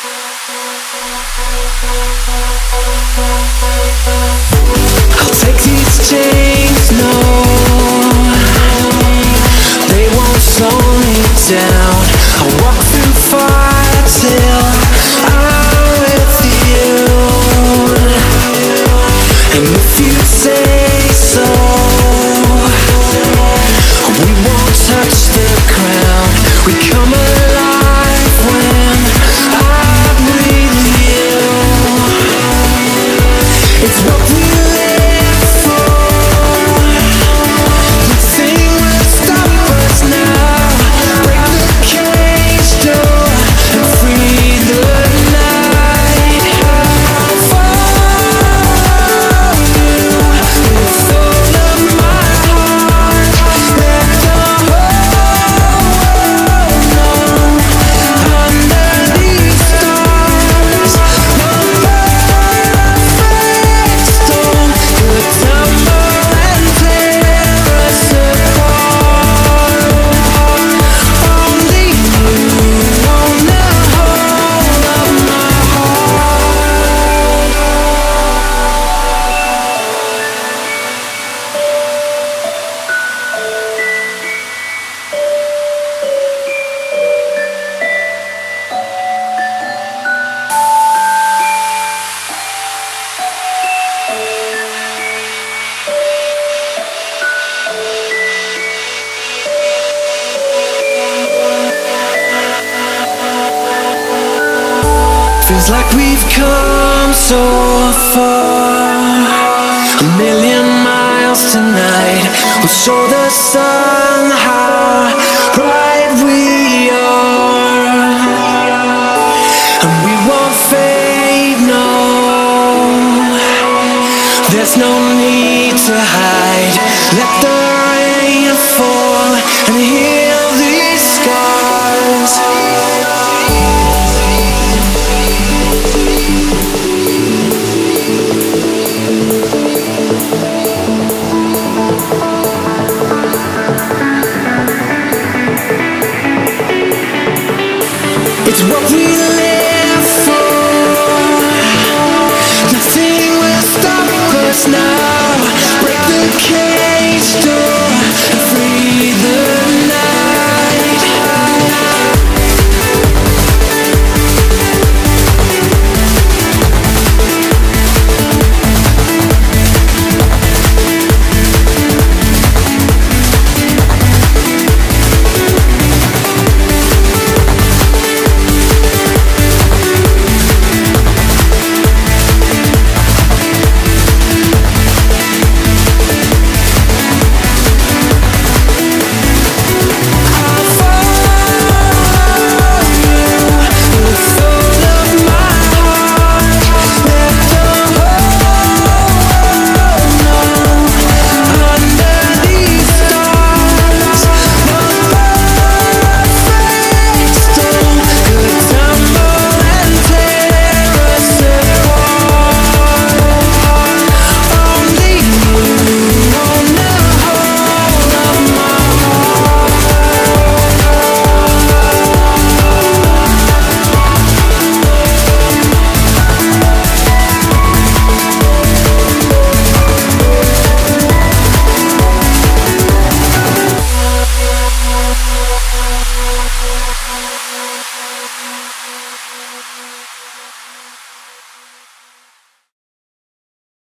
I'll take these chains, no, they won't slow me down. I'll walk through fire till I'm with you. And if you say so, we won't touch the ground. We come alive when I breathe you. It's what we live for. Nothing will stop us now. Break the cage door and free the night. Follow you with all of my heart. Let the whole world know. Under these stars, no perfect storm could tumble and tear us apart. Only you own the whole of my Feels like we've come so far. A million miles tonight will show the sun how right we are. And we won't fade, no. There's no need to hide. Let the